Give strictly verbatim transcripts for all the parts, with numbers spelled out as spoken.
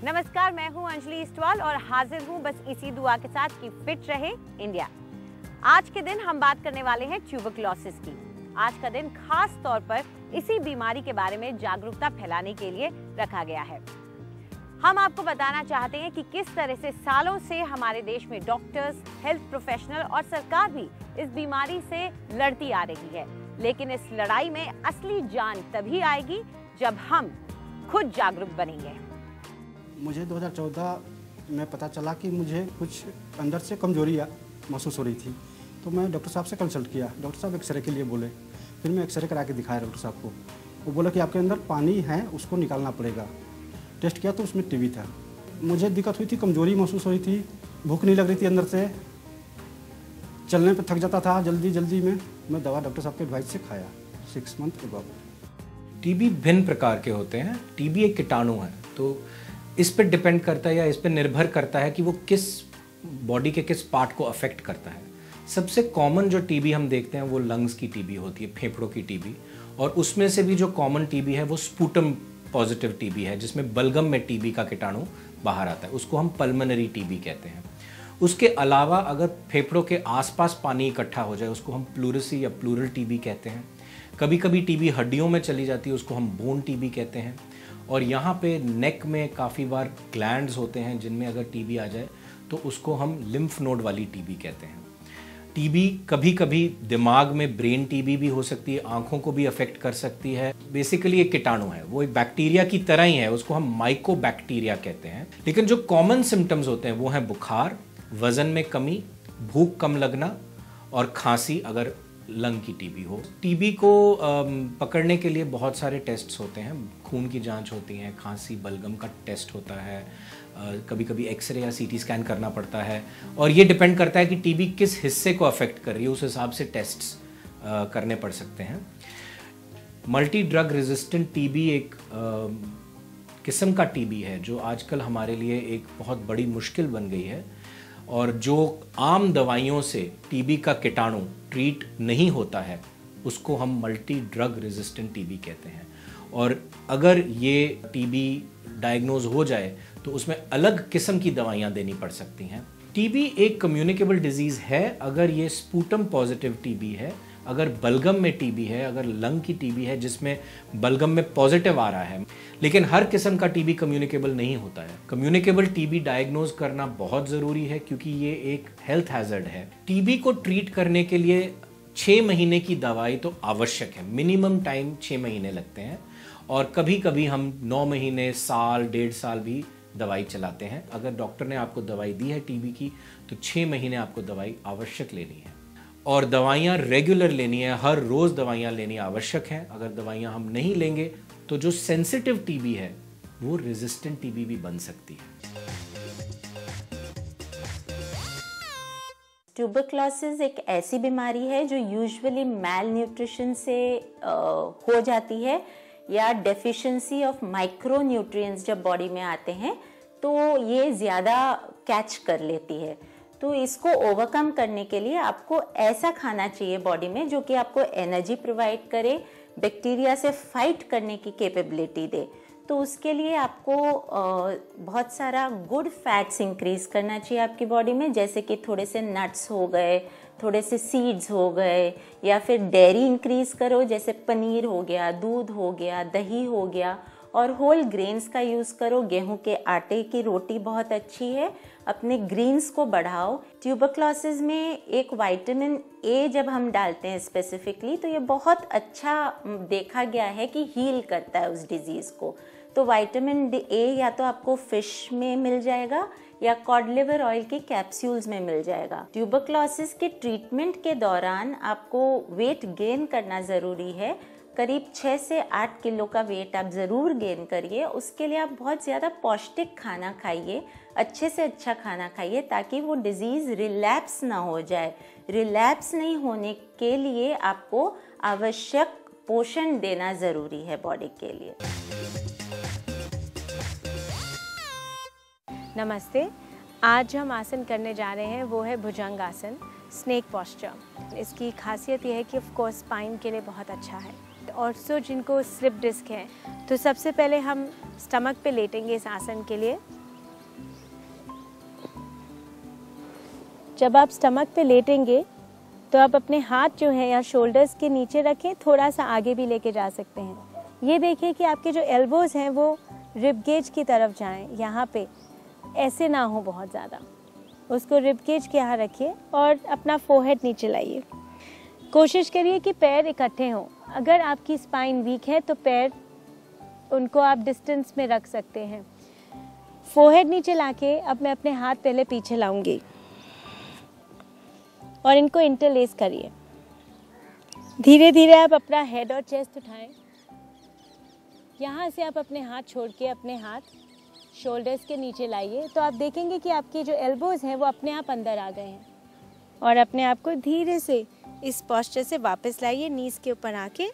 नमस्कार, मैं हूं अंजलि इस्टवाल और हाजिर हूं बस इसी दुआ के साथ कि फिट रहे इंडिया। आज के दिन हम बात करने वाले हैं ट्यूबरक्लोसिस की। आज का दिन खास तौर पर इसी बीमारी के बारे में जागरूकता फैलाने के लिए रखा गया है। हम आपको बताना चाहते हैं कि किस तरह से सालों से हमारे देश में डॉक्टर्स, हेल्थ प्रोफेशनल और सरकार भी इस बीमारी से लड़ती आ रही है। लेकिन इस लड़ाई में असली जान तभी आएगी जब हम खुद जागरूक बनेंगे। मुझे दो हज़ार चौदह में पता चला कि मुझे कुछ अंदर से कमजोरी महसूस हो रही थी, तो मैं डॉक्टर साहब से कंसल्ट किया। डॉक्टर साहब एक्सरे के लिए बोले, फिर मैं एक्सरे करा के दिखाया डॉक्टर साहब को। वो बोला कि आपके अंदर पानी है, उसको निकालना पड़ेगा। टेस्ट किया तो उसमें टीबी था। मुझे दिक्कत हुई थी, कमजोरी महसूस हो रही थी, भूख नहीं लग रही थी अंदर से, चलने पर थक जाता था जल्दी जल्दी में। मैं दवा डॉक्टर साहब के एडवाइस से खाया सिक्स मंथ के बाद। टीबी भिन्न प्रकार के होते हैं। टीबी एक कीटाणु है, तो इस पर डिपेंड करता है या इस पर निर्भर करता है कि वो किस बॉडी के किस पार्ट को अफेक्ट करता है। सबसे कॉमन जो टीबी हम देखते हैं वो लंग्स की टीबी होती है, फेफड़ों की टीबी। और उसमें से भी जो कॉमन टीबी है वो स्पूटम पॉजिटिव टीबी है, जिसमें बलगम में टीबी का कीटाणु बाहर आता है। उसको हम पल्मोनरी टीबी कहते हैं। उसके अलावा अगर फेफड़ों के आसपास पानी इकट्ठा हो जाए उसको हम प्लूरेसी या प्लूरल टीबी कहते हैं। कभी कभी टीबी हड्डियों में चली जाती है, उसको हम बोन टीबी कहते हैं। और यहाँ पे नेक में काफ़ी बार ग्लैंड्स होते हैं जिनमें अगर टीबी आ जाए तो उसको हम लिम्फ नोड वाली टीबी कहते हैं। टीबी कभी कभी दिमाग में ब्रेन टीबी भी हो सकती है, आंखों को भी अफेक्ट कर सकती है। बेसिकली एक कीटाणु है, वो एक बैक्टीरिया की तरह ही है, उसको हम माइकोबैक्टीरिया कहते हैं। लेकिन जो कॉमन सिम्टम्स होते हैं वो हैं बुखार, वजन में कमी, भूख कम लगना और खांसी अगर लंग की टीबी हो। टीबी को पकड़ने के लिए बहुत सारे टेस्ट्स होते हैं। खून की जांच होती है, खांसी बलगम का टेस्ट होता है, कभी कभी एक्सरे या सीटी स्कैन करना पड़ता है। और ये डिपेंड करता है कि टीबी किस हिस्से को अफेक्ट कर रही है, उस हिसाब से टेस्ट्स करने पड़ सकते हैं। मल्टी ड्रग रेजिस्टेंट टीबी एक किस्म का टीबी है जो आजकल हमारे लिए एक बहुत बड़ी मुश्किल बन गई है। और जो आम दवाइयों से टीबी का कीटाणु ट्रीट नहीं होता है उसको हम मल्टी ड्रग रेजिस्टेंट टीबी कहते हैं। और अगर ये टीबी डायग्नोज हो जाए तो उसमें अलग किस्म की दवाइयाँ देनी पड़ सकती हैं। टीबी एक कम्युनिकेबल डिजीज़ है अगर ये स्पूटम पॉजिटिव टीबी है, अगर बलगम में टीबी है, अगर लंग की टीबी है जिसमें बलगम में पॉजिटिव आ रहा है। लेकिन हर किस्म का टीबी कम्युनिकेबल नहीं होता है। कम्युनिकेबल टीबी डायग्नोज करना बहुत ज़रूरी है क्योंकि ये एक हेल्थ हैजर्ड है। टीबी को ट्रीट करने के लिए छः महीने की दवाई तो आवश्यक है, मिनिमम टाइम छः महीने लगते हैं। और कभी कभी हम नौ महीने, साल, डेढ़ साल भी दवाई चलाते हैं। अगर डॉक्टर ने आपको दवाई दी है टीबी की तो छः महीने आपको दवाई आवश्यक लेनी है। और दवाइयाँ रेगुलर लेनी है, हर रोज़ दवाइयाँ लेनी आवश्यक हैं। अगर दवाइयाँ हम नहीं लेंगे तो जो सेंसिटिव टीबी है वो रेजिस्टेंट टीबी भी बन सकती है। ट्यूबरक्लोसिस एक ऐसी बीमारी है जो यूजुअली मैल न्यूट्रिशन से आ, हो जाती है या डेफिशिएंसी ऑफ माइक्रो न्यूट्रिएंट्स जब बॉडी में आते हैं तो ये ज़्यादा कैच कर लेती है। तो इसको ओवरकम करने के लिए आपको ऐसा खाना चाहिए बॉडी में जो कि आपको एनर्जी प्रोवाइड करे, बैक्टीरिया से फाइट करने की कैपेबिलिटी दे। तो उसके लिए आपको बहुत सारा गुड फैट्स इंक्रीज करना चाहिए आपकी बॉडी में, जैसे कि थोड़े से नट्स हो गए, थोड़े से सीड्स हो गए, या फिर डेयरी इंक्रीज करो जैसे पनीर हो गया, दूध हो गया, दही हो गया। और होल ग्रेन्स का यूज़ करो, गेहूं के आटे की रोटी बहुत अच्छी है। अपने ग्रीन्स को बढ़ाओ। ट्यूबरक्लोसिस में एक विटामिन ए जब हम डालते हैं स्पेसिफिकली तो ये बहुत अच्छा देखा गया है कि हील करता है उस डिजीज़ को। तो विटामिन ए या तो आपको फिश में मिल जाएगा या कॉड लिवर ऑयल की कैप्सूल्स में मिल जाएगा। ट्यूबरक्लोसिस के ट्रीटमेंट के दौरान आपको वेट गेन करना ज़रूरी है। करीब छः से आठ किलो का वेट आप ज़रूर गेन करिए। उसके लिए आप बहुत ज़्यादा पौष्टिक खाना खाइए, अच्छे से अच्छा खाना खाइए ताकि वो डिज़ीज़ रिलैप्स ना हो जाए। रिलैप्स नहीं होने के लिए आपको आवश्यक पोषण देना ज़रूरी है बॉडी के लिए। नमस्ते, आज हम आसन करने जा रहे हैं वो है भुजंग आसन, स्नेक पोस्चर। इसकी खासियत यह है कि ऑफ कोर्स स्पाइन के लिए बहुत अच्छा है। ऑल्सो जिनको स्लिप डिस्क है। तो सबसे पहले हम स्टमक पे लेटेंगे इस आसन के लिए। जब आप स्टमक पे लेटेंगे तो आप अपने हाथ जो है या शोल्डर्स के नीचे रखें, थोड़ा सा आगे भी लेके जा सकते हैं। ये देखिए कि आपके जो एल्बोज़ हैं वो रिब गेज की तरफ जाएं, यहाँ पे ऐसे ना हो बहुत ज़्यादा। उसको रिब गेज के यहाँ रखिए और अपना फोरहेड नीचे लाइए। कोशिश करिए कि पैर इकट्ठे हों। अगर आपकी स्पाइन वीक है तो पैर उनको आप डिस्टेंस में रख सकते हैं। फोरहेड नीचे लाके अब मैं अपने हाथ पहले पीछे लाऊंगी और इनको इंटरलेस करिए। धीरे धीरे आप अपना हेड और चेस्ट उठाएं। यहाँ से आप अपने हाथ छोड़ के अपने हाथ शोल्डर्स के नीचे लाइए, तो आप देखेंगे कि आपके जो एल्बोज़ हैं वो अपने आप अंदर आ गए हैं। और अपने आप को धीरे से इस पोस्चर से वापस लाइए, नीज़ के ऊपर आके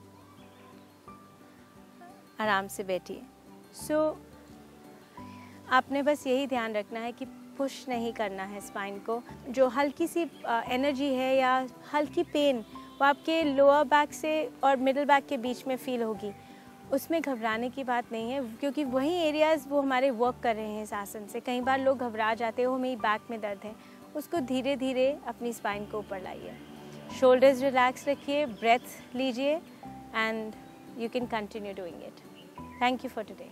आराम से बैठिए। सो so, आपने बस यही ध्यान रखना है कि पुश नहीं करना है स्पाइन को। जो हल्की सी एनर्जी है या हल्की पेन वो आपके लोअर बैक से और मिडिल बैक के बीच में फील होगी, उसमें घबराने की बात नहीं है, क्योंकि वही एरियाज़ वो हमारे वर्क कर रहे हैं इस आसन से। कई बार लोग घबरा जाते हैं, वो मेरी बैक में दर्द है, उसको धीरे धीरे अपनी स्पाइन को ऊपर लाइए। शोल्डर्स रिलैक्स रखिए, ब्रेथ लीजिए and you can continue doing it. Thank you for today.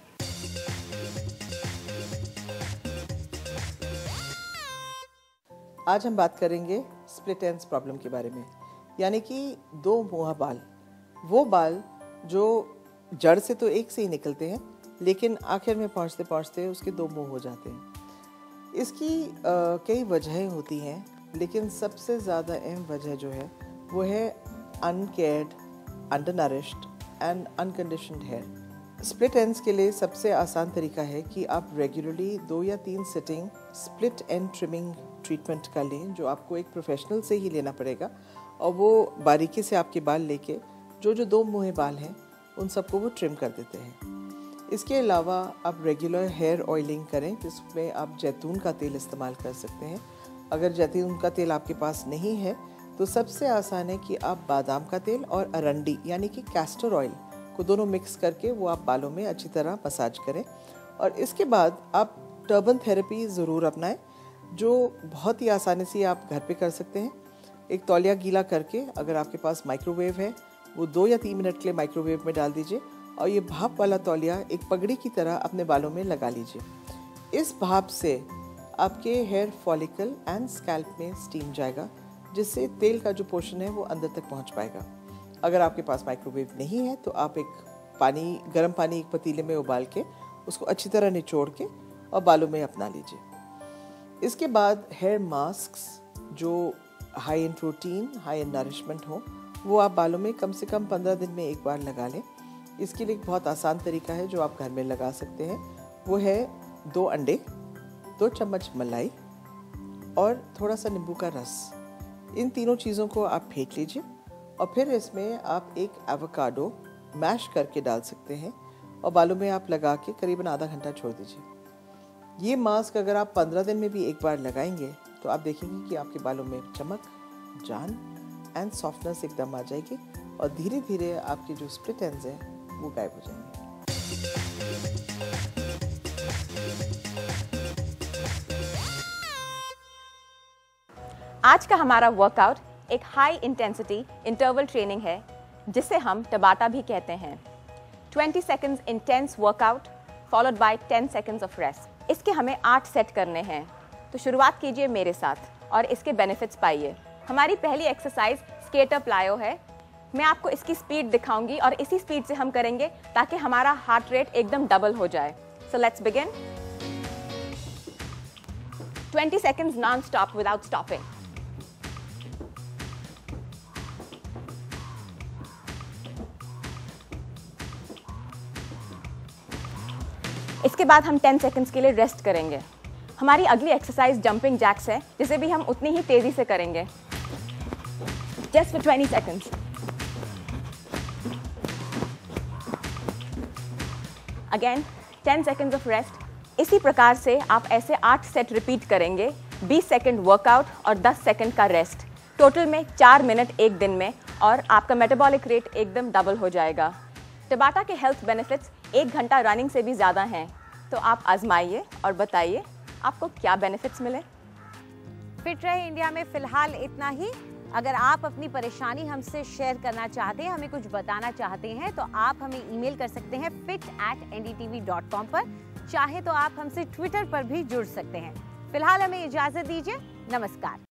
आज हम बात करेंगे स्प्लिट एंड्स प्रॉब्लम के बारे में, यानी कि दो मुँहा बाल। वो बाल जो जड़ से तो एक से ही निकलते हैं, लेकिन आखिर में पहुंचते पहुंचते उसके दो मुंह हो जाते हैं। इसकी आ, कई वजहें होती हैं, लेकिन सबसे ज़्यादा अहम वजह जो है वो है uncared, undernourished and unconditioned hair. Split ends के लिए सबसे आसान तरीका है कि आप रेगुलरली दो या तीन sitting split end trimming treatment का लें, जो आपको एक प्रोफेशनल से ही लेना पड़ेगा, और वो बारीकी से आपके बाल लेके जो जो दो मुँहे बाल हैं उन सबको वो ट्रिम कर देते हैं। इसके अलावा आप रेगुलर हेयर ऑयलिंग करें, जिसमें आप जैतून का तेल इस्तेमाल कर सकते हैं। अगर जैतून का तेल आपके पास नहीं है तो सबसे आसान है कि आप बादाम का तेल और अरंडी यानी कि कैस्टर ऑयल को दोनों मिक्स करके वो आप बालों में अच्छी तरह मसाज करें। और इसके बाद आप टर्बन थेरेपी ज़रूर अपनाएं, जो बहुत ही आसानी से आप घर पे कर सकते हैं। एक तौलिया गीला करके, अगर आपके पास माइक्रोवेव है, वो दो या तीन मिनट के लिए माइक्रोवेव में डाल दीजिए और ये भाप वाला तौलिया एक पगड़ी की तरह अपने बालों में लगा लीजिए। इस भाप से आपके हेयर फॉलिकल एंड स्कैल्प में स्टीम जाएगा, जिससे तेल का जो पोर्शन है वो अंदर तक पहुंच पाएगा। अगर आपके पास माइक्रोवेव नहीं है तो आप एक पानी गर्म पानी एक पतीले में उबाल के उसको अच्छी तरह निचोड़ के और बालों में अपना लीजिए। इसके बाद हेयर मास्क्स जो high in protein, high in nourishment हो, वो आप बालों में कम से कम पंद्रह दिन में एक बार लगा लें। इसके लिए एक बहुत आसान तरीका है जो आप घर में लगा सकते हैं, वो है दो अंडे, दो चम्मच मलाई और थोड़ा सा नींबू का रस। इन तीनों चीज़ों को आप फेंट लीजिए और फिर इसमें आप एक एवोकाडो मैश करके डाल सकते हैं और बालों में आप लगा के करीबन आधा घंटा छोड़ दीजिए। ये मास्क अगर आप पंद्रह दिन में भी एक बार लगाएंगे तो आप देखेंगे कि आपके बालों में चमक, जान एंड सॉफ्टनेस एकदम आ जाएगी और धीरे धीरे आपके जो स्प्लिट एंड्स हैं वो गायब हो जाएंगे। आज का हमारा वर्कआउट एक हाई इंटेंसिटी इंटरवल ट्रेनिंग है, जिसे हम टबाटा भी कहते हैं। बीस seconds intense workout followed by ten seconds of rest. इसके हमें आठ सेट करने हैं, तो शुरुआत कीजिए मेरे साथ और इसके बेनिफिट्स पाइए। हमारी पहली एक्सरसाइज स्केटर प्लायो है। मैं आपको इसकी स्पीड दिखाऊंगी और इसी स्पीड से हम करेंगे ताकि हमारा हार्ट रेट एकदम डबल हो जाए। So let's begin. Twenty seconds non stop without stopping. इसके बाद हम टेन सेकंड्स के लिए रेस्ट करेंगे। हमारी अगली एक्सरसाइज जंपिंग जैक्स है, जिसे भी हम उतनी ही तेजी से करेंगे। Just for twenty seconds. Again ten seconds of rest. इसी प्रकार से आप ऐसे आठ सेट रिपीट करेंगे। बीस सेकंड वर्कआउट और दस सेकंड का रेस्ट। टोटल में चार मिनट एक दिन में और आपका मेटाबॉलिक रेट एकदम डबल हो जाएगा। टबाटा के हेल्थ बेनिफिट्स एक घंटा रनिंग से भी ज़्यादा हैं, तो आप आजमाइए और बताइए आपको क्या बेनिफिट्स मिले। फिट रहे इंडिया में फिलहाल इतना ही। अगर आप अपनी परेशानी हमसे शेयर करना चाहते हैं, हमें कुछ बताना चाहते हैं, तो आप हमें ईमेल कर सकते हैं fit at N D T V dot com पर। चाहे तो आप हमसे ट्विटर पर भी जुड़ सकते हैं। फिलहाल हमें इजाज़त दीजिए। नमस्कार।